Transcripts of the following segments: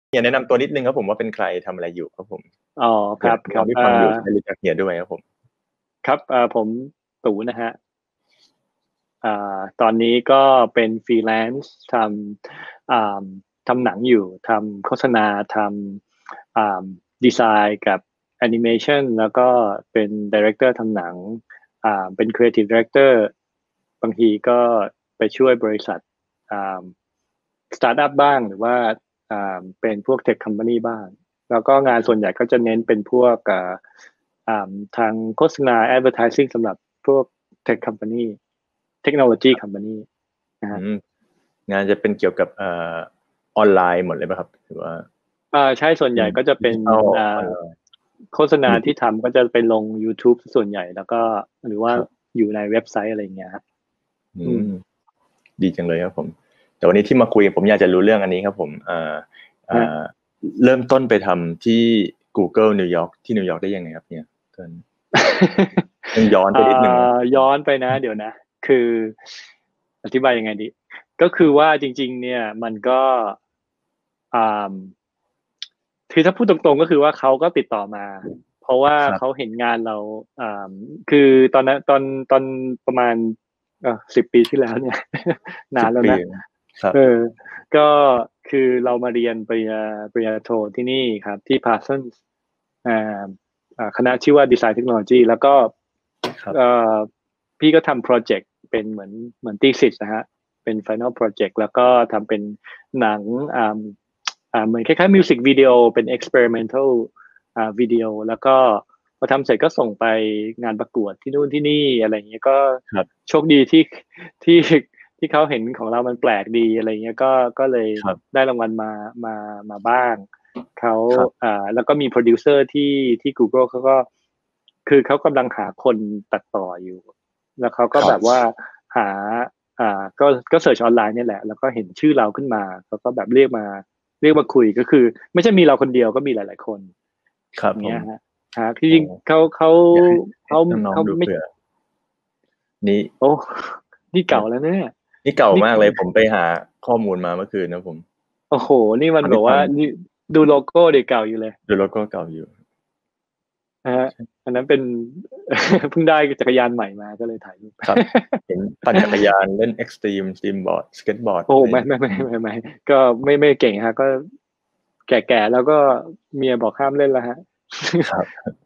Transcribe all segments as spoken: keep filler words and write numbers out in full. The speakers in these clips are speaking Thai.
เฮียแนะนำตัวนิดนึงครับผมว่าเป็นใครทำอะไรอยู่ครับผมอ๋อครับครัน้อบงที่ฟังอยู่จะได้รู้จักเฮียด้วยครับผมครับเอ่อผมตู่นะฮะอ่าตอนนี้ก็เป็นฟรีแลนซ์ทำอ่าทำหนังอยู่ทำโฆษณาทำอ่าดีไซน์กับแอนิเมชันแล้วก็เป็นดีเรคเตอร์ทำหนังอ่าเป็นครีเอทีฟดีเรคเตอร์บางทีก็ไปช่วยบริษัทอ่าสตาร์ทอัพบ้างหรือว่าอ่าเป็นพวกเทคคอมพานีบ้างแล้วก็งานส่วนใหญ่ก็จะเน้นเป็นพวกอ่า อ่าทางโฆษณา advertising สำหรับพวก tech company technology company นะฮะอืมงานจะเป็นเกี่ยวกับเอ่อออนไลน์หมดเลยป่ะครับหรือว่าอ่าใช่ส่วนใหญ่ก็จะเป็นดิจิทัลอ่าออนไลน์โฆษณาหรือที่ทำก็จะไปลง YouTube ส่วนใหญ่แล้วก็หรือว่าครับอยู่ในเว็บไซต์อะไรอย่างเงี้ยครับอือืมมดีจังเลยครับผมแต่วันนี้ที่มาคุยผมอยากจะรู้เรื่องอันนี้ครับผมเอ่อเอ่ฮะอเริ่มต้นไปทำที่ Google นิวยอร์กที่นิวยอร์กได้ยังไงครับเนี่ยเกินต้องย้อนเอ่ไปนิดนึงนะอย้อนไปนะเดี๋ยวนะคืออธิบายยังไงดีก็คือว่าจริงๆเนี่ยมันก็อ่าคือถ้าพูดตรงๆก็คือว่าเขาก็ติดต่อมาเพราะว่าเขาครับเห็นงานเราอ่าคือตอนนั้นตอนตอนประมาณเออสิบปีที่แล้วเนี่ยสิบปีนานแล้วนะครับเออก็คือเรามาเรียนปริญญาปริญญาโทที่นี่ครับที่ Parsons อ่า อ่าคณะชื่อว่า Design Technology แล้วก็ครับเอ่อพี่ก็ทำโปรเจกต์เป็นเหมือนเหมือน thesis นะฮะเป็น final project แล้วก็ทำเป็นหนังอ่าอ่าเหมือนคล้ายๆมิวสิกวิดีโอเป็น experimental อ่าวิดีโอแล้วก็พอทำเสร็จก็ส่งไปงานประกวดที่นู่นที่นี่อะไรอย่างเงี้ยก็ครับโชคดีที่ที่ที่เขาเห็นของเรามันแปลกดีอะไรเงี้ยก็ก็เลยครับได้รางวัลมามามาบ้าง เขาครับอ่าแล้วก็มีโปรดิวเซอร์ที่ที่ Google เขาก็คือเขากำลังหาคนตัดต่ออยู่ แล้วเขาก็แบบว่าครับหาอ่าก็ก็เสิร์ชออนไลน์เนี่ยแหละ แล้วก็เห็นชื่อเราขึ้นมาเขาก็แบบเรียกมาเรียกมาคุยก็คือไม่ใช่มีเราคนเดียวก็มีหลายๆคนครับผมอย่างเงี้ยฮะฮะที่จริงโอ้เขาเขาอยากให้ให้เขาน้องเขาไม่ๆดูเผื่อนี่โอ้นี่เก่าแล้วเนี่ยนี่เก่านี่มากเลยผมไปหาข้อมูลมาเมื่อคืนนะผมโอ้โหนี่มันแบบว่าตอนที่ฟังนี่ดูโลโก้เด็กเก่าอยู่เลยดูโลโก้เก่าอยู่นะฮะอันนั้นเป็นเพิ่งได้จักรยานใหม่มาก็เลยถ่ายรูปครับเห็นปั่นจักรยานเล่นเอ็กซ์ตรีมสตรีมบอร์ดสเก็ตบอร์ดโอ้อะไรไม่ไม่ไม่ไม่ไม่ก็ไม่ไม่เก่งฮะก็แก่ๆแล้วก็เมียบอกห้ามเล่นแล้วฮะครับ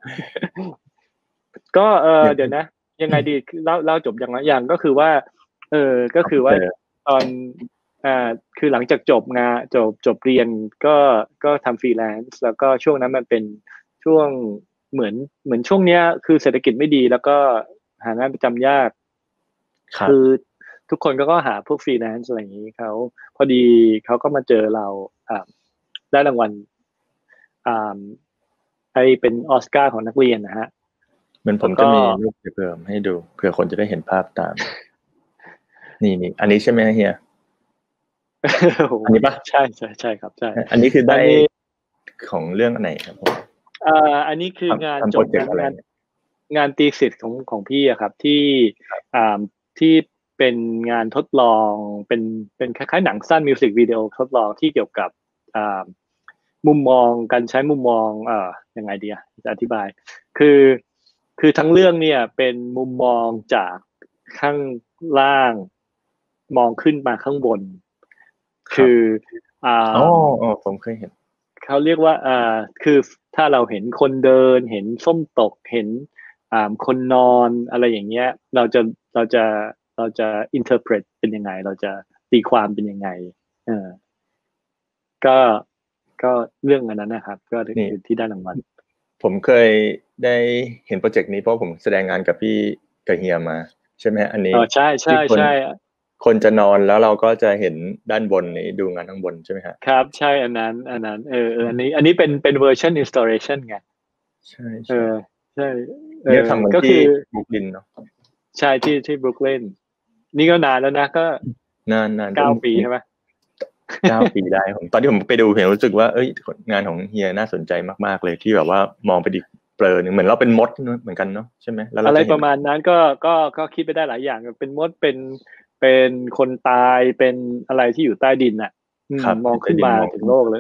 ก็เออเนี่ยเดี๋ยวนะยังไงดีเล่าเล่าจบยังไงอย่างก็คือว่าเออก็คือว่าเอาไปเจอตอนอ่าคือหลังจากจบงานจบจบเรียนก็ก็ทำฟรีแลนซ์แล้วก็ช่วงนั้นมันเป็นช่วงเหมือนเหมือนช่วงเนี้ยคือเศรษฐกิจไม่ดีแล้วก็หางานประจำยากครับคือทุกคนก็ก็หาพวกฟรีแลนซ์อะไรอย่างนี้เขาพอดีเขาก็มาเจอเราอ่าได้รางวัลอ่าไอเป็นออสการ์ของนักเรียนนะฮะเหมือนผมแล้วก็จะมีรูปเพิ่มให้ดูเผื่อคนจะได้เห็นภาพตามนี่นี่อันนี้ใช่ไหมเฮียโอ้โหอันนี้ปะใช่ใช่ใช่ครับใช่อันนี้คือได้อันนี้ของเรื่องไหนครับผมเอ่ออันนี้คืองานทำทำจบโปรเจกต์อะไรงานงานเนี่ยงานตีสิทธิ์ของของพี่อะครับที่อ่าที่เป็นงานทดลองเป็นเป็นคล้ายๆหนังสั้นมิวสิกวิดีโอทดลองที่เกี่ยวกับอ่ามุมมองการใช้มุมมองเอ่อยังไงดีอะจะอธิบายคือคือทั้งเรื่องเนี่ยเป็นมุมมองจากข้างล่างมองขึ้นมาข้างบนครับคืออ่อ๋อาอ๋อผมเคยเห็นเขาเรียกว่าอ่าคือถ้าเราเห็นคนเดินเห็นส้มตกเห็นอ่าคนนอนอะไรอย่างเงี้ยเราจะเราจะเราจะ interpret เป็นยังไงเราจะตีความเป็นยังไงเออก็ก็เรื่องอันนั้นนะครับก็นี่คือที่ได้รางวัลผมเคยได้เห็นโปรเจกต์นี้เพราะผมแสดงงานกับพี่กับเฮียมาใช่ไหมฮะอันนี้อ๋อใช่ใช่ที่คนใช่คนจะนอนแล้วเราก็จะเห็นด้านบนนี้ดูงานข้างบนใช่ไหมฮะครับใช่อันนั้นอันนั้นเออเอออันนี้อันนี้เป็นเป็นเวอร์ชัน installation ไงใช่เออใช่ใช่เออเนี่ยทำกันที่ก็คือบรุกลินเนาะใช่ที่ที่บรุกลินนี่ก็นานแล้วนะก็นานนานเก้าปีใช่ไหมเก้าปีได้ผมตอนที่ผมไปดูเห็นรู้สึกว่าเอ้ยงานของเฮียน่าสนใจมากๆเลยที่แบบว่ามองไปดิเปลอหนึ่งเหมือนเราเป็นมดเหมือนกันเนาะใช่ไหมแล้วเราอะไรจะเห็นประมาณนั้นก็ก็ก็คิดไปได้หลายอย่างเป็นมดเป็นเป็นคนตายเป็นอะไรที่อยู่ใต้ดินอ่ะอืมครับมองขึ้นมาแต่ดินมองถึงโลกเลย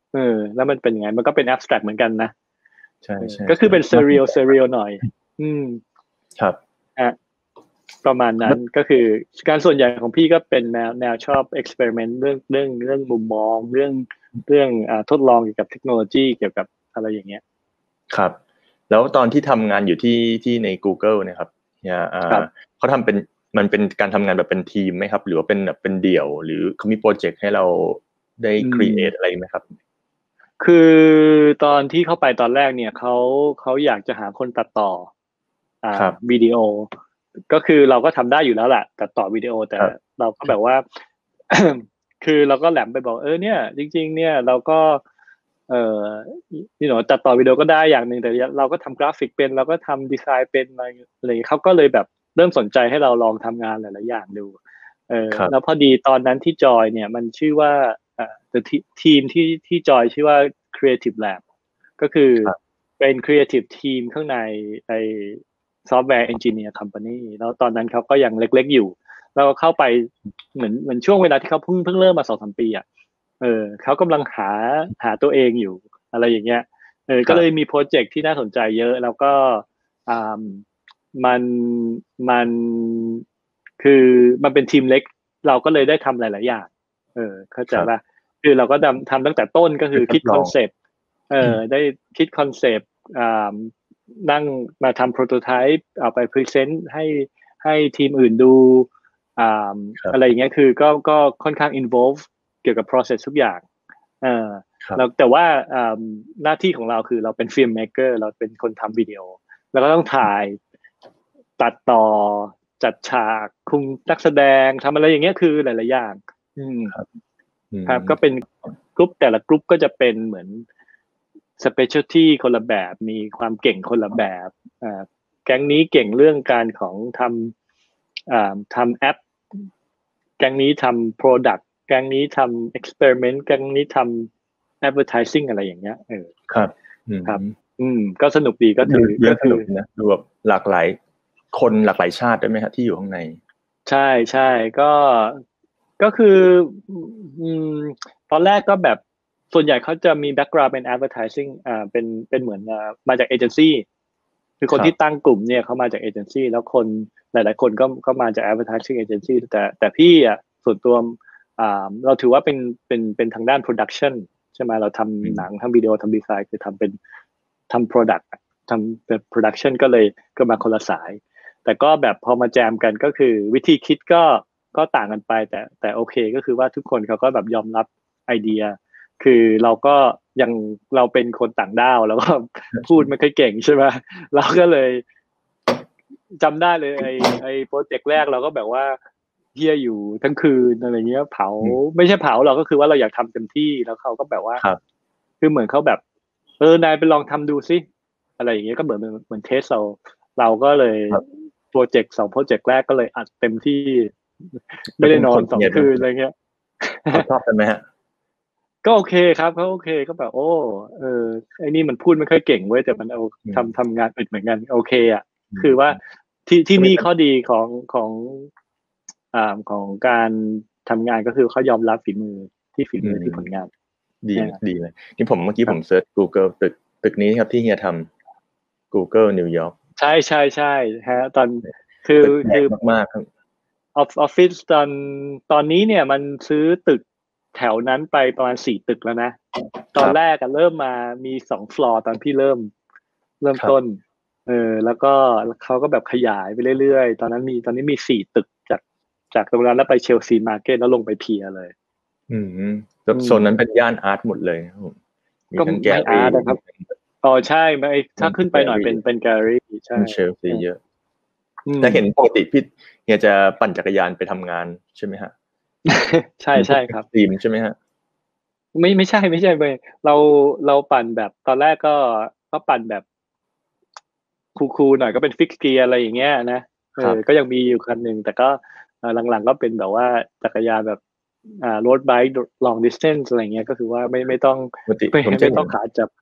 เออแล้วมันเป็นยังไงมันก็เป็น abstract เหมือนกันนะใช่ใช่ก็คือเป็น surreal surreal หน่อยอืมครับอ่ะประมาณนั้นก็คือการส่วนใหญ่ของพี่ก็เป็นแนวแนวชอบ experiment เรื่องเรื่องเรื่องมุมมองเรื่องเรื่องอ่าทดลองเกี่ยวกับเทคโนโลยีเกี่ยวกับอะไรอย่างเงี้ยครับแล้วตอนที่ทำงานอยู่ที่ที่ใน Google เนี่ยครับเนี่ยอ่าเขาทำเป็นมันเป็นการทำงานแบบเป็นทีมไหมครับหรือว่าเป็นแบบเป็นเดี่ยวหรือเขามีโปรเจกต์ให้เราได้ create อะไรไหมครับคือตอนที่เข้าไปตอนแรกเนี่ยเขาเขาอยากจะหาคนตัดต่ออ่าวิดีโอก็คือเราก็ทำได้อยู่แล้วแหละตัดต่อวิดีโอแต่เราก็แบบว่า คือเราก็แหลมไปบอกเออเนี่ยจริงๆเนี่ยเราก็เอ่อนี่หนูตัดต่อวิดีโอก็ได้อย่างหนึ่งแต่เราก็ทำกราฟิกเป็นเราก็ทำดีไซน์เป็นอะไรอะไรเขาก็เลยแบบเริ่มสนใจให้เราลองทำงานหลายๆอย่างดูเออแล้วพอดีตอนนั้นที่จอยเนี่ยมันชื่อว่าอ่าทีมที่ที่จอยชื่อว่า Creative Lab ก็คือเป็น Creative Team ข้างในไอ้ Software Engineer Company แล้วตอนนั้นเขาก็ยังเล็กๆอยู่เราเข้าไปเหมือนเหมือนช่วงเวลาที่เขาเพิ่งเพิ่งเริ่มมาสองสามปีอ่ะเออเขากำลังหาหาตัวเองอยู่อะไรอย่างเงี้ยเออก็เลยมีโปรเจกต์ที่น่าสนใจเยอะแล้วก็อ่ามันมันคือมันเป็นทีมเล็กเราก็เลยได้ทำหลายๆอย่างเออเข้าใจป่ะคือเราก็ทำทำตั้งแต่ต้นก็คือคิดคอนเซปต์เออได้คิดคอนเซปต์อ่านั่งมาทำโปรโตไทป์เอาไปพรีเซนต์ให้ให้ทีมอื่นดูอ่าอะไรอย่างเงี้ยคือก็ก็ค่อนข้าง involve เกี่ยวกับ process ทุกอย่างเออแล้วแต่ว่าหน้าที่ของเราคือเราเป็นฟิล์มเมกเกอร์เราเป็นคนทำวิดีโอแล้วก็ต้องถ่ายตัดต่อจัดฉากคุมนักแสดงทำอะไรอย่างเงี้ยคือหลายๆอย่างอืมครับก็เป็นกรุ๊ปแต่ละกรุ๊ปก็จะเป็นเหมือนสเปเชียลตี้คนละแบบมีความเก่งคนละแบบอ่าแก๊งนี้เก่งเรื่องการของทำอ่าทำแอปแก๊งนี้ทำโปรดักต์แก๊งนี้ทำเอ็กซ์เพร์เมนต์แก๊งนี้ทำ advertising อะไรอย่างเงี้ยเออครับครับ อืมก็สนุกดีก็คือก็สนุกนะดูแบบหลากหลายคนหลากหลายชาติได้ไหมครับที่อยู่ข้างในใช่ใช่ก็ก็คืออืมตอนแรกก็แบบส่วนใหญ่เขาจะมี background เป็น advertising อ่าเป็นเป็นเหมือนอ่ามาจากเอเจนซี่คือคนที่ตั้งกลุ่มเนี่ยเขามาจากเอเจนซี่แล้วคนหลายๆคนก็ก็มาจาก advertising agency แต่แต่พี่อ่ะส่วนตัวอ่าเราถือว่าเป็นเป็นเป็นทางด้าน production ใช่ไหมเราทำหนังทำวิดีโอทำดีไซน์คือทำเป็นทำ product ทำเป็น production ก็เลยก็มาคนละสายแต่ก็แบบพอมาแจมกันก็คือวิธีคิดก็ก็ต่างกันไปแต่แต่โอเคก็คือว่าทุกคนเขาก็แบบยอมรับไอเดียคือเราก็ยังเราเป็นคนต่างด้าวแล้วก็พูดไม่ค่อยเก่งใช่ไหมเราก็เลยจำได้เลยไอไอโปรเจกต์แรกเราก็แบบว่าเฮียอยู่ทั้งคืนอะไรเงี้ยเผาไม่ใช่เผาเราก็คือว่าเราอยากทำเต็มที่แล้วเขาก็แบบว่าคือเหมือนเขาแบบเออนายไปลองทำดูซิอะไรอย่างเงี้ยก็เหมือนเหมือนเทสเราเราก็เลยโปรเจกต์สองโปรเจกต์แรกก็เลยอัดเต็มที่ไม่ได้นอนสองคืนอะไรเงี้ยชอบกันไหมฮะก็โอเคครับเขาโอเคก็แบบโอ้เออไอ้นี่มันพูดไม่ค่อยเก่งเว้ยแต่มันเอาทำทำงานอึดเหมือนกันโอเคอ่ะคือว่าที่ที่นี่ข้อดีของของอ่าของการทำงานก็คือเขายอมรับฝีมือที่ฝีมือที่ผลงานดีดีเลยนี่ผมเมื่อกี้ผมเซิร์ช Google ตึกตึกนี้ครับที่เฮียทำ Google นิวยอร์กใช่ใช่ใช่ฮะตอนคือคือมากๆครับออฟฟิศตอนตอนนี้เนี่ยมันซื้อตึกแถวนั้นไปประมาณสี่ตึกแล้วนะตอนแรกอะเริ่มมามีสองฟลอร์ตอนพี่เริ่มเริ่มต้นเออแล้วก็เขาก็แบบขยายไปเรื่อยๆตอนนั้นมีตอนนี้มีสี่ตึกจากจากตรงนั้นแล้วไปเชลซีมาร์เก็ตแล้วลงไปเพียเลยอืมแล้วโซนนั้นเป็นย่านอาร์ตหมดเลยครับผมมีทั้งแกลเลอรี่นะครับอ๋อใช่ไม่ถ้าขึ้นไปหน่อยเป็นเป็นแกลเลอรี่ใช่เชลซีเยอะแต่เห็นปกติพี่เฮียจะปั่นจักรยานไปทำงานใช่ไหมฮะใช่ใช่ครับทีมใช่ไหมฮะไม่ไม่ใช่ไม่ใช่ไปเราเราปั่นแบบตอนแรกก็ก็ปั่นแบบคูลๆหน่อยก็เป็นฟิกเกียร์อะไรอย่างเงี้ยนะเออก็ยังมีอยู่คันหนึ่งแต่ก็หลังๆก็เป็นแบบว่าจักรยานแบบอ่าโรดไบค์ long distance อะไรเงี้ยก็คือว่าไม่ไม่ต้องไม่ไม่ต้องขาจับ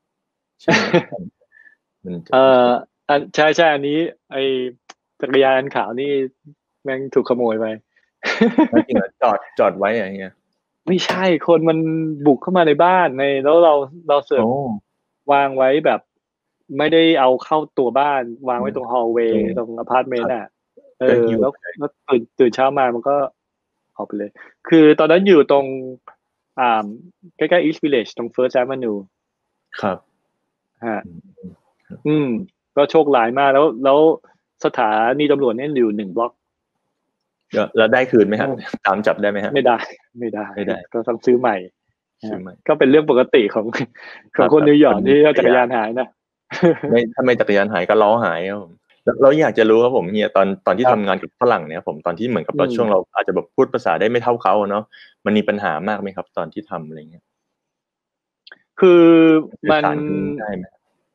เอออันใช่ใช่อันนี้ไอจักรยานขาวนี่แม่งถูกขโมยไปจริงเหรอจอดจอดไว้อะไรเงี้ยไม่ใช่คนมันบุกเข้ามาในบ้านในแล้วเราเราเสิร์ฟโอ้วางไว้แบบไม่ได้เอาเข้าตัวบ้านวางไว้อืมตรงฮอลเวตรงย์ตรงอพาร์ตเมครับนต์อ่ะเอก็อแล้วหิ้วไปเลยแล้วตื่นตื่นเช้ามามันก็ออกไปเลย คือตอนนั้นอยู่ตรงอ่าใกล้ๆ East Village ตรง First Avenue ครับฮะอืมอืมก็โชคร้ายมากแล้วแล้วสถานีตำรวจเนี่ยอยู่หนึ่งบล็อกแล้วแล้วได้คืนไหมฮะอืมตามจับได้ไหมฮะไม่ได้ไม่ได้ไม่ได้ก็ต้องซื้อใหม่ซื้อนะใหม่ก็เป็นเรื่องปกติของของครับครับคนคนนิวยอร์กที่จักรยานจักรยานหายนะไม่ถ้าไม่จักรยานหายก็ล้อหายครับผมแล้วเราอยากจะรู้ครับผมเฮียตอนตอนที่ครับทำงานกับฝรั่งเนี่ยผมตอนที่เหมือนกับอืมเราช่วงเราอาจจะแบบพูดภาษาได้ไม่เท่าเขาเนาะมันมีปัญหามากไหมครับตอนที่ทำอะไรเงี้ยคือมันสื่อสารกันได้ไหม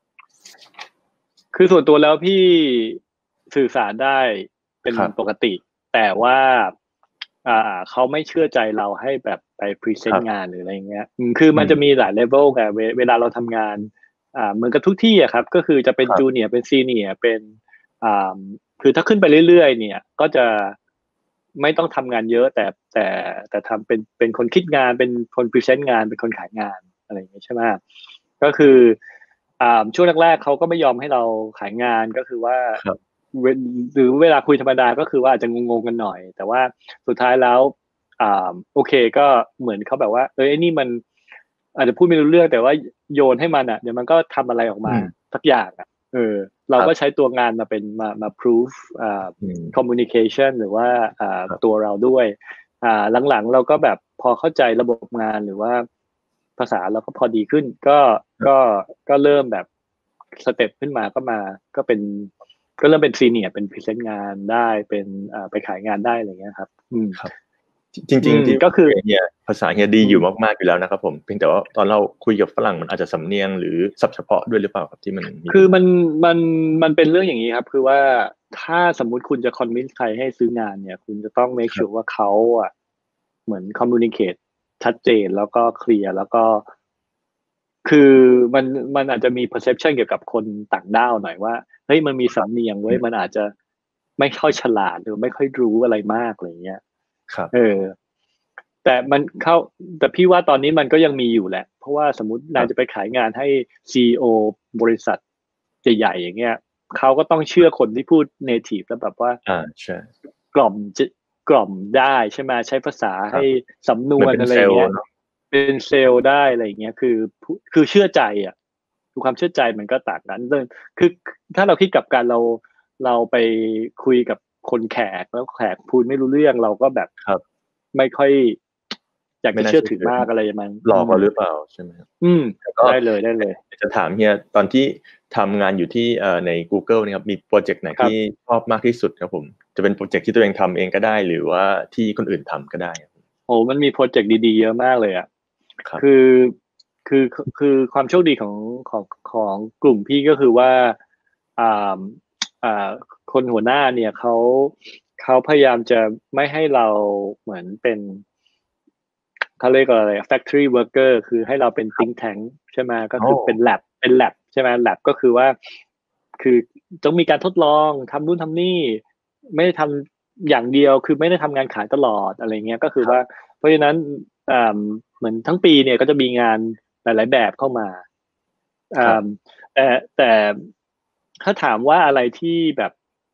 คือส่วนตัวแล้วพี่สื่อสารได้เป็นครับปกติ แต่ว่าอ่าเขาไม่เชื่อใจเราให้แบบไปพรีเซครับนต์งานหรืออะไรเงี้ยอืมคือมันจะมีอืมหลายเลเวลไงเวเวลาเราทำงานอ่าเหมือนกับทุกที่อะครับก็คือจะเป็นครับจูเนียร์เป็นซีเนียร์เป็นอ่าคือถ้าขึ้นไปเรื่อยๆเนี่ยก็จะไม่ต้องทำงานเยอะแต่แต่แต่ทำเป็นเป็นคนคิดงานเป็นคนพรีเซนต์งานเป็นคนขายงานอะไรอย่างเงี้ยใช่ไหมก็คืออ่าช่วงแรกๆเขาก็ไม่ยอมให้เราขายงานก็คือว่าครับเวหรือเวลาคุยธรรมดาก็คือว่าอาจจะงงๆกันหน่อยแต่ว่าสุดท้ายแล้วอ่าโอเคก็เหมือนเขาแบบว่าเอ้ยไอ้นี่มันอาจจะพูดไม่รู้เรื่องแต่ว่าโยนให้มันอ่ะเดี๋ยวมันก็ทำอะไรออกมาอืมสักอย่างอ่ะเออเราก็ใช้ครับตัวงานมาเป็นมามา proof อ่าอืม communication หรือว่าอ่าครับตัวเราด้วยอ่าหลังๆเราก็แบบพอเข้าใจระบบงานหรือว่าภาษาเราก็พอดีขึ้นก็ก็ก็เริ่มแบบสเต็ปขึ้นมาก็มาก็เป็นก็เริ่มเป็นซีเนียร์เป็นพรีเซนต์งานได้เป็นอ่าไปขายงานได้อะไรเงี้ยครับอืมครับจริงอืมๆที่ก็คือเฮียภาษาเฮียดีอืมอยู่มากๆอยู่แล้วนะครับผมเพียงแต่ว่าตอนเราคุยกับฝรั่งมันอาจจะสำเนียงหรือศัพท์เฉพาะด้วยหรือเปล่าครับที่มันมีปัญหาคือมันมันมันเป็นเรื่องอย่างนี้ครับคือว่าถ้าสมมุติคุณจะ convince ใครให้ซื้องานเนี่ยคุณจะต้อง make ครับ sure ว่าเขาอ่ะเหมือน communicate ชัดเจนแล้วก็เคลียร์แล้วก็คือมันมันอาจจะมี perception เกี่ยวกับคนต่างด้าวหน่อยว่าเฮ้ยมันมีครับสำเนียงอืเว้ยมมันอาจจะไม่ค่อยฉลาดหรือไม่ค่อยรู้อะไรมากอะไรเงี้ยครับเออแต่มันเข้าแต่พี่ว่าตอนนี้มันก็ยังมีอยู่แหละเพราะว่าสมมตินายจะไปครับขายงานให้ ซี อี โอ บริษัทใหญ่ๆอย่างเงี้ยเขาก็ต้องเชื่อคนที่พูด native แล้วแบบว่าอาใช่กล่อมจะกล่อมได้ใช่ไหมใช้ภาษาให้ครับสำนวนเหมือนเป็นเซอะไรอย่างเงี้ยลล์เนาะเป็นเซลล์ได้อะไรอย่างเงี้ยคือผู้คือเชื่อใจอ่ะคือความเชื่อใจมันก็ต่างกันเลยคือถ้าเราคิดกลับกันเราเราไปคุยกับคนแขกแล้วแขกพูดไม่รู้เรื่องเราก็แบบครับไม่ค่อยอยากไม่จะเชื่อถือน่าเชื่อถือมากอะไรมันหลอกอืมเราหรือเปล่าใช่ไหมครับอืมแล้วก็ได้เลยได้เลยอยากจะถามเฮียตอนที่ทำงานอยู่ที่เอ่อในกูเกิลเนี่ยครับมีพรอเจกต์ไหนที่ครับชอบมากที่สุดครับผมจะเป็นพรอเจกต์ที่ตัวเองทำเองก็ได้หรือว่าที่คนอื่นทำก็ได้ครับโอ้มันมีโปรเจกต์ดีๆเยอะมากเลยอ่ะครับคือคือคือความโชคดีของของของกลุ่มพี่ก็คือว่าอ่าอ่าคนหัวหน้าเนี่ยเขาเขาพยายามจะไม่ให้เราเหมือนเป็นเขาเรียกว่าอะไร factory worker คือให้เราเป็น think tank ใช่ไหมก็โอ้คือเป็น lab เป็น lab ใช่ไหม lab ก็คือว่าคือต้องมีการทดลองทำนู่นทำนี่ไม่ได้ทำอย่างเดียวคือไม่ได้ทำงานขายตลอดอะไรเงี้ยก็คือว่าครับเพราะฉะนั้นอ่าเหมือนทั้งปีเนี่ยก็จะมีงานหลายๆแบบเข้ามาอ่าครับแต่แต่ถ้าถามว่าอะไรที่แบบ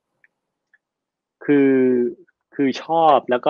คือคือชอบแล้วก็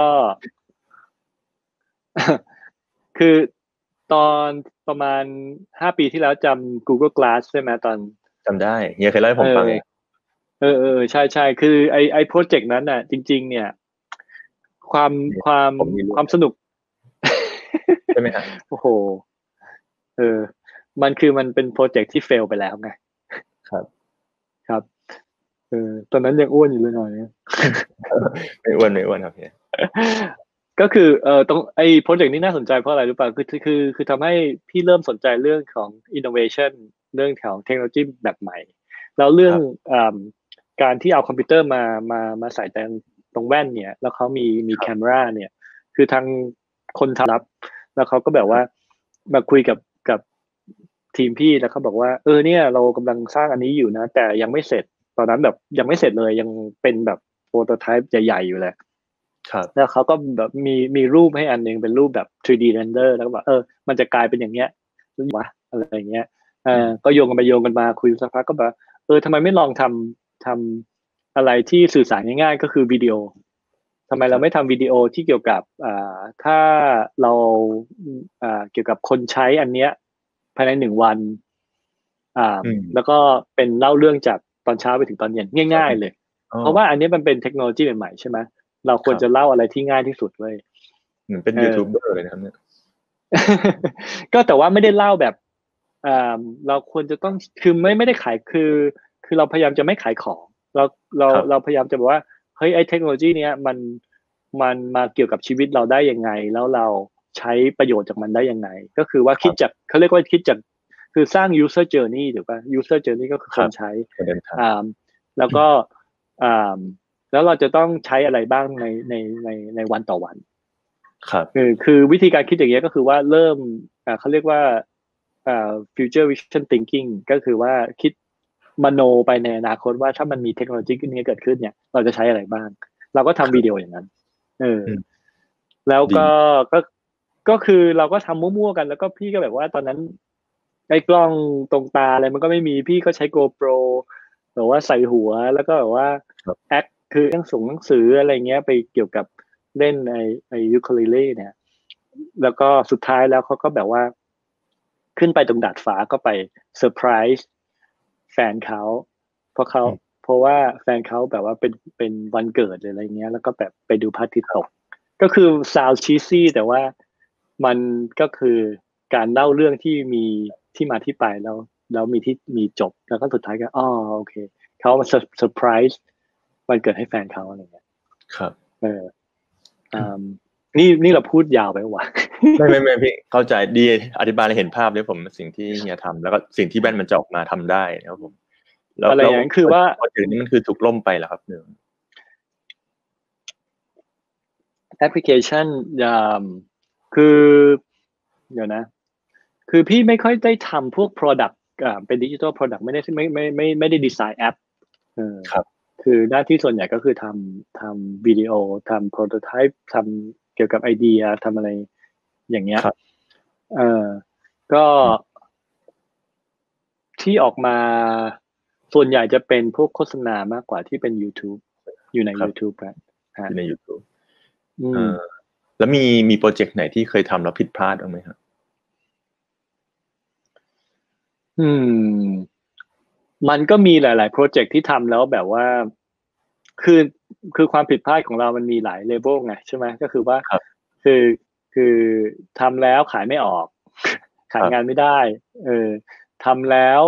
คือตอนประมาณห้าปีที่แล้วจำ Google Glass ใช่ไหมตอนจำได้เฮียเคยเล่าให้เออผมฟังเองเออเออใช่ใช่คือไอไอโปรเจกต์นั้นน่ะจริงๆเนี่ยความเนี่ยความผมมีเรื่องความสนุกใช่ไหมครับโอ้โหเออมันคือมันเป็นโปรเจกต์ที่เฟลไปแล้วไงครับครับเออตอนนั้นยังอ้วนอยู่เลยหน่อยไม่อ้วนไม่อ้วนครับเฮียก็คือเอ่อตรงไอ้โปรเจกต์นี้น่าสนใจเพราะอะไรรู้ป่ะคือคือคือคือทำให้พี่เริ่มสนใจเรื่องของ innovation เรื่องของเทคโนโลยีแบบใหม่แล้วคเรื่องรับอ่าการที่เอาคอมพิวเตอร์มามามาใส่ตรงตรงแว่นเนี่ยแล้วเขามีมีครับแคมราเนี่ยคือทางคนทำรับแล้วเขาก็แบบว่าครับมาคุยกับกับทีมพี่แล้วเขาบอกว่าเออเนี่ยเรากำลังสร้างอันนี้อยู่นะแต่ยังไม่เสร็จตอนนั้นแบบยังไม่เสร็จเลยยังเป็นแบบโปรโตไทป์ใหญ่ๆอยู่เลยครับแล้วเขาก็แบบมีมีรูปให้อันนึงเป็นรูปแบบ ทรี ดี render แล้วก็บอกเออมันจะกลายเป็นอย่างเงี้ยวะอะไรอย่างเงี้ยเออก็โยงกันไปโยงกันมาคุยสักพักก็แบบเออทำไมไม่ลองทำทำอะไรที่สื่อสารง่ายๆก็คือวิดีโอทำไมเราไม่ทำวิดีโอที่เกี่ยวกับอ่าถ้าเราอ่าเกี่ยวกับคนใช้อันเนี้ยภายในหนึ่งวันอ่าแล้วก็เป็นเล่าเรื่องจากตอนเช้าไปถึงตอนเย็นง่ายๆเลยเพราะว่าอันนี้มันเป็นเทคโนโลยีใหม่ๆใช่ไหมเราควรจะเล่าอะไรที่ง่ายที่สุดเลยเหมือนเป็นยูทูบเบอร์เลยนะครับเนี่ยก็แต่ว่าไม่ได้เล่าแบบอ่าเราควรจะต้องคือไม่ไม่ได้ขายคือคือเราพยายามจะไม่ขายของเราเราเราพยายามจะบอกว่าเฮ้ยไอ้เทคโนโลยีเนี้ยมันมันมาเกี่ยวกับชีวิตเราได้ยังไงแล้วเราใช้ประโยชน์จากมันได้ยังไงก็คือว่าคิดจากเขาเรียกว่าคิดจากคือสร้าง user journey ถูกป่ะ user journey ก็คือคนใช้อ่าแล้วก็อ่าแล้วเราจะต้องใช้อะไรบ้างในในในในวันต่อวันครับคือคือวิธีการคิดอย่างเงี้ยก็คือว่าเริ่มอ่าเขาเรียกว่าอ่า future vision thinking ก็คือว่าคิดมโนไปในอนาคตว่าถ้ามันมีเทคโนโลยีนี้เกิดขึ้นเนี่ยเราจะใช้อะไรบ้างเราก็ทำวิดีโออย่างนั้นเออแล้วก็ก็ก็คือเราก็ทำมั่วๆกันแล้วก็พี่ก็แบบว่าตอนนั้นไอ้กล้องตรงตาอะไรมันก็ไม่มีพี่ก็ใช้ GoPro แบบว่าใส่หัวแล้วก็แบบว่าแอคคือหนังส่งหนังสืออะไรเงี้ยไปเกี่ยวกับเล่นไอ้ไอ้ยูคูเลเล่เนี่ยแล้วก็สุดท้ายแล้วเขาก็แบบว่าขึ้นไปตรงดาดฟ้าก็ไปเซอร์ไพรส์แฟนเขาเพราะเขาเพราะว่าแฟนเขาแบบว่าเป็นเป็นวันเกิดอะไรเงี้ยแล้วก็แบบไปดูพระอาทิตย์ตกก็คือซาวชีซี่แต่ว่ามันก็คือการเล่าเรื่องที่มีที่มาที่ไปแล้วแล้วมีที่มีจบแล้วก็สุดท้ายก็อ๋อโอเคเขามาเซอร์ไพรส์วันเกิดให้แฟนเขาอะไรเงี้ยครับเอออ่านี่นี่เราพูดยาวไปวะไม่ไม่ไม่พี่เข้าใจดีอธิบายให้เห็นภาพด้วยผมสิ่งที่เฮียทำแล้วก็สิ่งที่แบนมันจะออกมาทำได้นะครับผมแล้วอะไรอย่างนั้นคือว่าพอถึงนี้มันคือถูกล่มไปแล้วครับหนึ่งแอปพลิเคชันคือเดี๋ยวนะคือพี่ไม่ค่อยได้ทำพวก product อ่าเป็นดิจิทัล product ไม่ได้ไม่ไม่ไม่ไม่ได้ดีไซน์แอปเออครับคือหน้าที่ส่วนใหญ่ก็คือทำทำวิดีโอทำ prototype ทำเกี่ยวกับไอเดียทำอะไรอย่างเงี้ยเออก็ที่ออกมาส่วนใหญ่จะเป็นพวกโฆษณามากกว่าที่เป็น YouTube อยู่ใน YouTube ครับอยู่ใน YouTube อืมแล้วมีมีโปรเจกต์ไหนที่เคยทำแล้วผิดพลาดบ้างไหมครับอืมมันก็มีหลายๆโปรเจกต์ที่ทำแล้วแบบว่าคือคือความผิดพลาดของเรามันมีหลายเลเวลไงใช่ไหมก็คือว่าคือคือทำแล้วขายไม่ออกขายงานไม่ได้เออทำแล้ว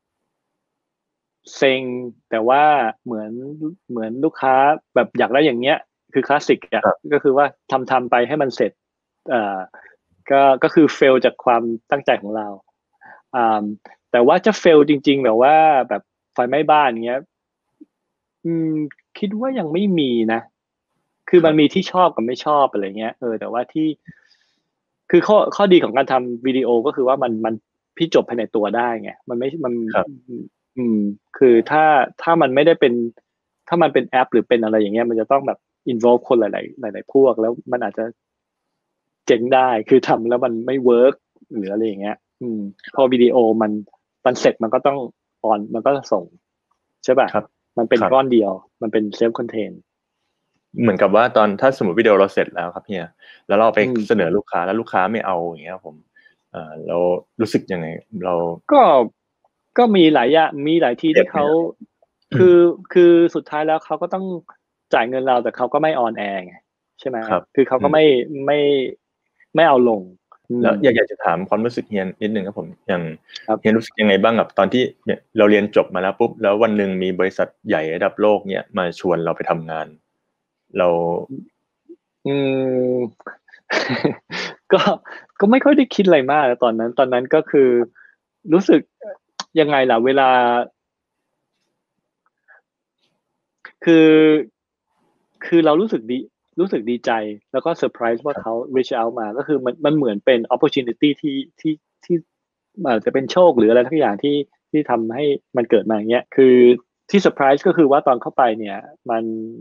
เซ็งแต่ว่าเหมือนเหมือนลูกค้าแบบอยากได้อย่างเงี้ยคือคลาสสิกอ่ะก็คือว่าทำทำไปให้มันเสร็จอ่าก็ก็คือเฟลจากความตั้งใจของเราอ่าแต่ว่าจะเฟลจริงๆแบบว่าแบบไฟไหม้บ้านเงี้ยอืมคิดว่ายังไม่มีนะคือมันมีที่ชอบกับไม่ชอบอะไรเงี้ยเออแต่ว่าที่คือข้อข้อดีของการทำวิดีโอก็คือว่ามันมันพี่จบภายในตัวได้ไงมันไม่มันอืมคือถ้าถ้ามันไม่ได้เป็นถ้ามันเป็นแอปหรือเป็นอะไรอย่างเงี้ยมันจะต้องแบบ involve คนหลายๆหลายๆพวกแล้วมันอาจจะเจ๊งได้คือทำแล้วมันไม่เวิร์กหรืออะไรอย่างเงี้ยอืมพอวิดีโอมันมันเสร็จมันก็ต้องออนมันก็ส่งใช่ป่ะมันเป็นก้อนเดียวมันเป็นเซลฟ์คอนเทนเหมือนกับว่าตอนถ้าสมมติวิดีโอเราเสร็จแล้วครับเฮียแล้วเราไปเสนอลูกค้าแล้วลูกค้าไม่เอาอย่างเงี้ยผมเอ่อเรารู้สึกยังไงเราก็ก็มีหลายอย่างมีหลายทีที่เขาคือคือสุดท้ายแล้วเขาก็ต้องจ่ายเงินเราแต่เขาก็ไม่ออนแอร์ไงใช่ไหมคือเขาก็ไม่ไม่ไม่เอาลงแล้วอยากอยากจะถามความรู้สึกเฮียนนิดนึงครับผมอย่างเฮียนรู้สึกยังไงบ้างกับตอนที่เนี่ยเราเรียนจบมาแล้วปุ๊บแล้ววันหนึ่งมีบริษัทใหญ่ระดับโลกเนี่ยมาชวนเราไปทำงานเราอืม ก็ก็ไม่ค่อยได้คิดอะไรมากตอนนั้นตอนนั้นก็คือรู้สึกยังไงล่ะเวลาคือคือเรารู้สึกดีรู้สึกดีใจแล้วก็เซอร์ไพรส์ว่าเขา reach out มาก็คือมันมันเหมือนเป็น opportunity ที่ที่ที่อาจจะเป็นโชคหรืออะไรทั้งอย่างที่ที่ทำให้มันเกิดมาอย่างเงี้ยคือที่เซอร์ไพรส์ก็คือว่าตอนเข้าไปเนี่ยมัน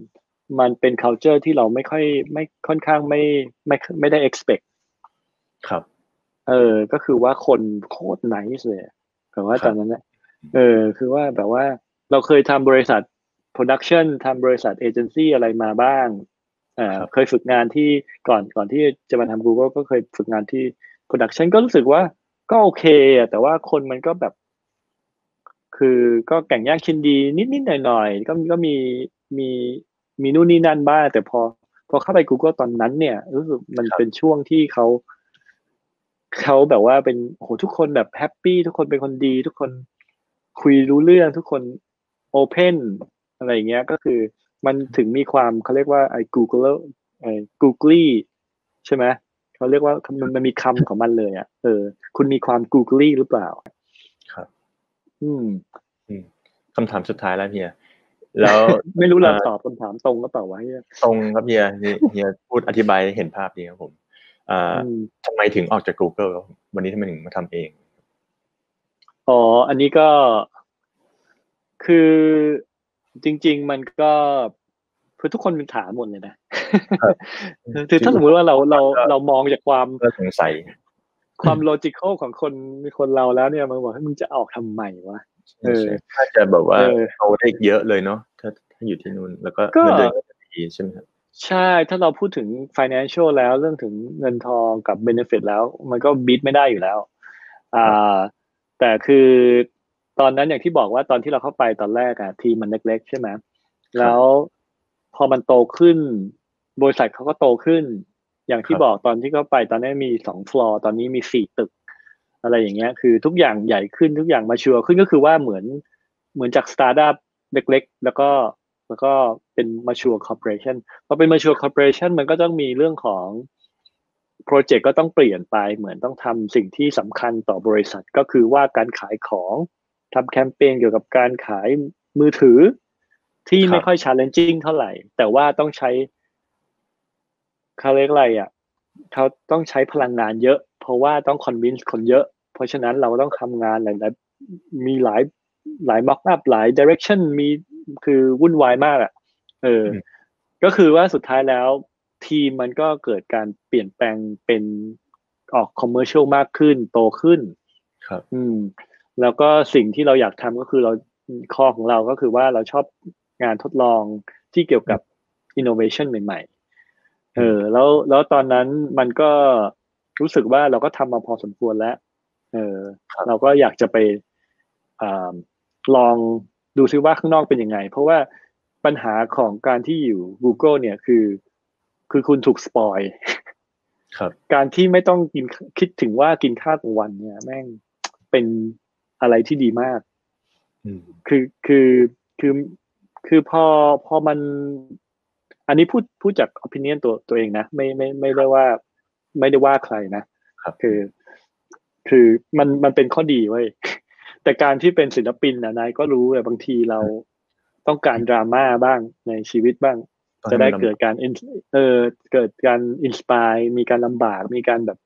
มันเป็น culture ที่เราไม่ค่อยไม่ค่อนข้างไม่ไม่ไม่ได้ expect ครับเออก็คือว่าคนโคตร nice เลยแต่ว่าครับตอนนั้นเนี่ยเออคือว่าแบบว่าเราเคยทำบริษัท production ทำบริษัทเอเจนซี่อะไรมาบ้างเอ่อครับเคยฝึกงานที่ก่อนก่อนที่จะมาทำ Google ก็เคยฝึกงานที่ production ก็รู้สึกว่าก็โอเคอะแต่ว่าคนมันก็แบบคือก็แก่งแย่งชิงดีนิดๆหน่อยๆก็ก็มีมีมีนู่นนี่นั่นบ้างแต่พอพอเข้าไป Google ตอนนั้นเนี่ยรู้สึกมันเป็นครับช่วงที่เขา เขาแบบว่าเป็นโอ้โหทุกคนแบบแฮปปี้ทุกคนเป็นคนดีทุกคนคุยรู้เรื่องทุกคนโอเพนอะไรอย่างเงี้ยก็คือมันถึงมีความเขาเรียกว่าไอ้ Google ไอ้ Googly ใช่ไหมเขาเรียกว่ามันมันมีคำของมันเลยอ่ะเออคุณมีความ Googly หรือเปล่าครับอืมอืมคำถามสุดท้ายแล้วเฮียแล้วไม่รู้เราเอ่อตอบคำถามตรงหรือเปล่าวะเนี่ยตรงครับเฮียเฮียเฮียพูดอธิบายให้เห็นภาพดีครับผมอ่าอืมทำไมถึงออกจาก Google ครับวันนี้ทำไมถึงมาทำเองอ๋ออันนี้ก็คือจริงๆมันก็คือทุกคนเป็นถามหมดเลยนะครับคือถ้าสมมุติว่าเราเราเรามองจากความก็สงสัยความ logical ของคนคนเราแล้วเนี่ยมันบอกให้มึงจะออกทำไมวะเออใช่ๆถ้าจะแบบว่าเออโตได้เยอะเลยเนาะถ้าถ้าอยู่ที่นู่นแล้วก็ก็เงินเดือนก็จะดีใช่ไหมครับใช่ถ้าเราพูดถึง financial แล้วเรื่องถึงเงินทองกับ benefit แล้วมันก็บีทไม่ได้อยู่แล้วอ่ครับาแต่คือตอนนั้นอย่างที่บอกว่าตอนที่เราเข้าไปตอนแรกอะทีมมันเล็กๆใช่ไหมครับแล้วพอมันโตขึ้นบริษัทเขาก็โตขึ้นอย่างครับที่บอกตอนที่เข้าไปตอนนี้นมีสองฟลอร์ตอนนี้มีสี่ตึก อะไรอย่างเงี้ยคือทุกอย่างใหญ่ขึ้นทุกอย่างมาชัวร์ขึ้นก็คือว่าเหมือนเหมือนจากสตาร์ทอัพเล็กๆแล้วก็แล้วก็เป็นมาชัวร์คอร์ปอเรชันพอเป็นมาชัวร์คอร์ปอเรชันมันก็ต้องมีเรื่องของโปรเจกต์ก็ต้องเปลี่ยนไปเหมือนต้องทำสิ่งที่สำคัญต่อบริษัทก็คือว่าการขายของทำแคมเปญเกี่ยวกับการขายมือถือที่ครับไม่ค่อย challenging เท่าไหร่แต่ว่าต้องใช้เขาเรียกอะไรอ่ะเขาต้องใช้พลังงานเยอะเพราะว่าต้อง convince คนเยอะเพราะฉะนั้นเราต้องทำงานหลายๆมีหลายหลาย mock up หลาย direction มีคือวุ่นวายมากอ่ะเอออืมก็คือว่าสุดท้ายแล้วทีมมันก็เกิดการเปลี่ยนแปลงเป็นออก commercial มากขึ้นโตขึ้นครับอืมแล้วก็สิ่งที่เราอยากทำก็คือเราข้อของเราก็คือว่าเราชอบงานทดลองที่เกี่ยวกับ innovation ใหม่ๆ เออืมอแล้วแล้วตอนนั้นมันก็รู้สึกว่าเราก็ทำมาพอสมควรแล้วเออเราครับก็อยากจะไปอ่าลองดูซิว่าข้างนอกเป็นยังไงเพราะว่าปัญหาของการที่อยู่ Google เนี่ยคือคือคุณถูกสปอยครับการที่ไม่ต้องกินคิดถึงว่ากินข้าวกลางวันเนี่ยแม่งเป็นอะไรที่ดีมากอืมคือคือคือคือพอพอมันอันนี้พูดพูดจาก opinion ตัวตัวเองนะไม่ไม่ไม่ได้ว่าไม่ได้ว่าใครนะครับคือคือมันมันเป็นข้อดีเว้ยแต่การที่เป็นศิลปินนะนายก็รู้เลยบางทีเราต้องการดราม่าบ้างในชีวิตบ้างจะได้ตอนให้มันลเกิดการ in- เออเกิดการอินสปายมีการลำบากมีการแบบ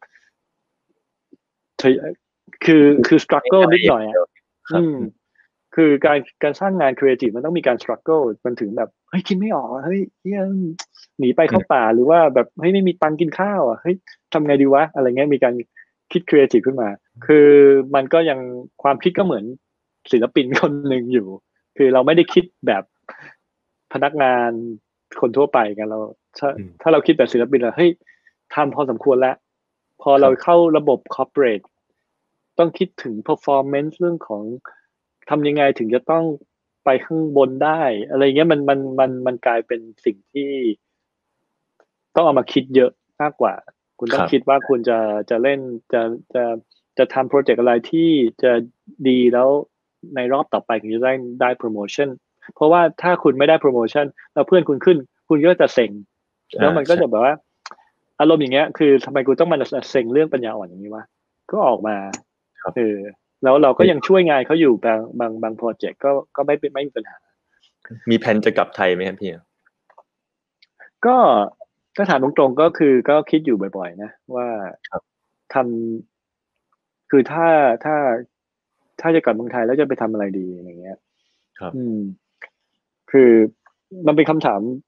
คือคือำ struggle ง่ายๆอย่านิดหน่อยอ่ะงเดียวครับอืม คือการการสร้างงานครีเอทีฟมันต้องมีการสครั g เกิลมันถึงแบบเฮ้ยคิดไม่ออกอะเฮ้ยเหี้ยหนีไปอืมเข้าป่าหรือว่าแบบเฮ้ยไม่มีตังค์กินข้าวอ่ะเฮ้ยทำไงดีวะอะไรเงี้ยมีการคิดครีเอทีฟขึ้นมาคือมันก็ยังความคิดก็เหมือนศิลปินคนหนึ่งอยู่คือเราไม่ได้คิดแบบพนักงานคนทั่วไปกันเราถ้าอืมถ้าเราคิดแบบศิลปินอะเฮ้ยทำพอสมควรแล้วพอครับเราเข้าระบบคอร์ปอเรทต้องคิดถึง performance เรื่องของทำยังไงถึงจะต้องไปข้างบนได้อะไรเงี้ยมันมันมันมันกลายเป็นสิ่งที่ต้องเอามาคิดเยอะมากกว่าคุณต้องคิดครับว่าคุณจะจะเล่นจะจะจะทำโปรเจกต์อะไรที่จะดีแล้วในรอบต่อไปคุณจะได้ได้โปรโมชั่นเพราะว่าถ้าคุณไม่ได้โปรโมชั่นแล้วเพื่อนคุณขึ้นคุณก็จะเซ็งแล้อ่าวมันก็ใช่จะแบบว่าอารมณ์อย่างเงี้ยคือทำไมกูต้องมาเซ็งเรื่องปัญญาอ่อนอย่างนี้วะก็ออกมาครับเออแล้วเราก็มียังช่วยงานเขาอยู่บางบางบางโปรเจกต์ก็ก็ไม่ไม่มีปัญหามีแผนจะกลับไทยไหมครับพี่ก็ถ้าถามตรงๆก็คือก็คิดอยู่บ่อยๆนะว่าครับทำคือถ้าถ้าถ้าจะกลับเมืองไทยแล้วจะไปทำอะไรดีอย่างเงี้ยครับอืมคือมันเป็นคำถาม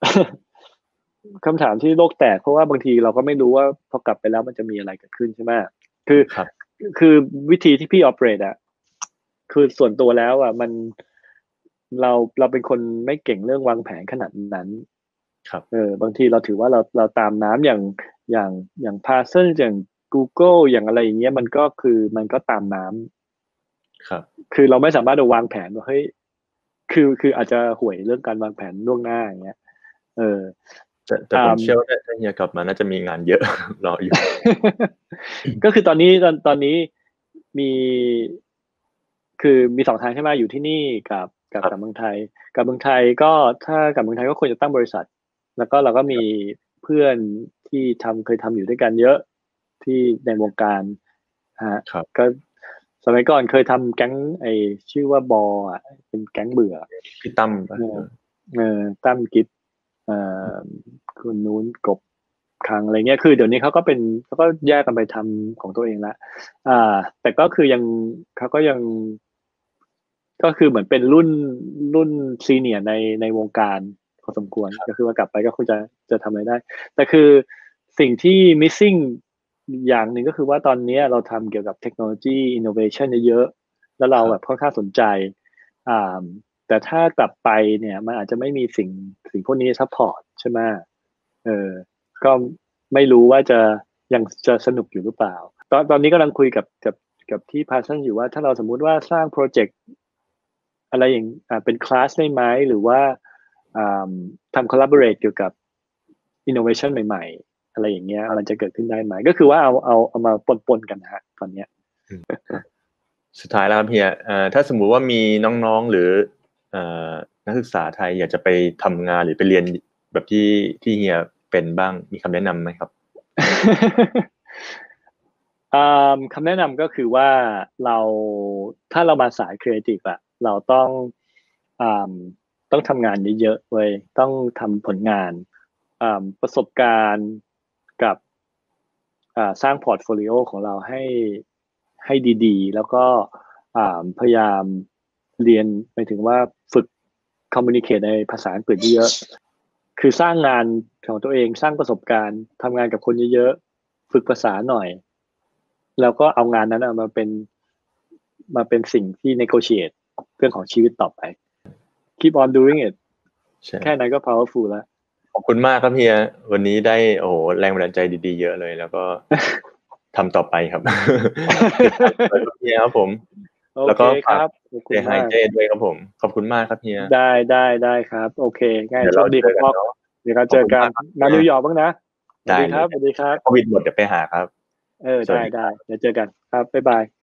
คำถามที่โลกแตกเพราะว่าบางทีเราก็ไม่รู้ว่าพอกลับไปแล้วมันจะมีอะไรเกิดขึ้นใช่ไหมคือคือวิธีที่พี่ออเปเรตอ่ะคือส่วนตัวแล้วอ่ะมันเราเราเป็นคนไม่เก่งเรื่องวางแผนขนาดนั้นครับเออบางทีเราถือว่าเราเราตามน้ำอย่างอย่างอย่าง Parsons อย่าง Google อย่างอะไรอย่างเงี้ยมันก็คือมันก็ตามน้ำครับคือเราไม่สามารถจะวางแผนว่าเฮ้ยคือคืออาจจะห่วยเรื่องการวางแผนล่วงหน้าอย่างเงี้ยเออแต่แต่ผมเชื่อว่าถ้าเฮียกลับมาน่าจะมีงานเยอะรออยู่ก็คือตอนนี้ตอนตอนนี้มีคือมีสองทางใช่ไหมอยู่ที่นี่กับกับกับเมืองไทยกับเมืองไทยก็ถ้ากับเมืองไทยก็ควรจะตั้งบริษัทแล้วก็เราก็มีเพื่อนที่ทำเคยทำอยู่ด้วยกันเยอะที่ในวงการฮะก็สมัยก่อนเคยทำแก๊งไอชื่อว่าบออ่ะเป็นแก๊งเบื่อพี่ตั้มป่ะเออตั้มกิฟเอ่อคุณนู้นกบครั้งอะไรเงี้ยคือเดี๋ยวนี้เขาก็เป็นเขาก็แยกกันไปทำของตัวเองละอ่าแต่ก็คือยังเขาก็ยังก็คือเหมือนเป็นรุ่นรุ่นซีเนียร์ในในวงการพอสมควรก็คือว่ากลับไปก็คงจะจะทำอะไรได้แต่คือสิ่งที่ missing อย่างหนึ่งก็คือว่าตอนนี้เราทำเกี่ยวกับเทคโนโลยี innovation เยอะๆแล้วเราแบบค่อนข้างสนใจอ่าแต่ถ้ากลับไปเนี่ยมันอาจจะไม่มีสิ่งสิ่งพวกนี้ซัพพอร์ตใช่ไหมเออก็ไม่รู้ว่าจะยังจะสนุกอยู่หรือเปล่าตอนตอนนี้กำลังคุยกับกับกับที่พาชั่นอยู่ว่าถ้าเราสมมุติว่าสร้างโปรเจกต์อะไรอย่างอ่าเป็นคลาสได้ไหมหรือว่าอ่าทำ collaborate เกี่ยวกับ innovation ใหม่ๆอะไรอย่างเงี้ยมันจะเกิดขึ้นได้ไหมก็คือว่าเอาเอาเอามาปนๆกันนะฮะตอนเนี้ยสุดท้ายแล้วครับเฮียถ้าสมมุติว่ามีน้องๆหรือนักศึกษาไทยอยากจะไปทำงานหรือไปเรียนแบบที่ที่เฮียเป็นบ้างมีคำแนะนำไหมครับคำแนะนำก็คือว่าเราถ้าเรามาสายครีเอทีฟอะเราต้องต้องทำงานเยอะๆเว้ยต้องทำผลงานประสบการณ์กับสร้างพอร์ตโฟลิโอของเราให้ให้ดีๆแล้วก็พยายามเรียนไปถึงว่าฝึกคอมมูนิเคชในภาษาอังกฤษเยอะคือสร้างงานของตัวเองสร้างประสบการณ์ทำงานกับคนเยอะๆฝึกภาษาหน่อยแล้วก็เอางานนั้นมาเป็นมาเป็นสิ่งที่ negotiate เรื่องของชีวิตต่อไป keep on doing it แค่นั้นก็ powerful แล้วขอบคุณมากครับเฮียวันนี้ได้โอ้โหแรงบันดาลใจดีๆเยอะเลยแล้วก็ทำต่อไปครับเฮียครับผมแล้วก็ฝากเจไฮเจด้วยครับผมขอบคุณมากครับเฮียได้ได้ได้ครับโอเคง่ายโชคดีครับพ่อเดี๋ยวเราเจอกันมานิวยอร์กบ้างนะสวัสดีครับสวัสดีครับโควิดหมดเดี๋ยวไปหาครับเออได้ได้เดี๋ยวเจอกันครับบ๊ายบาย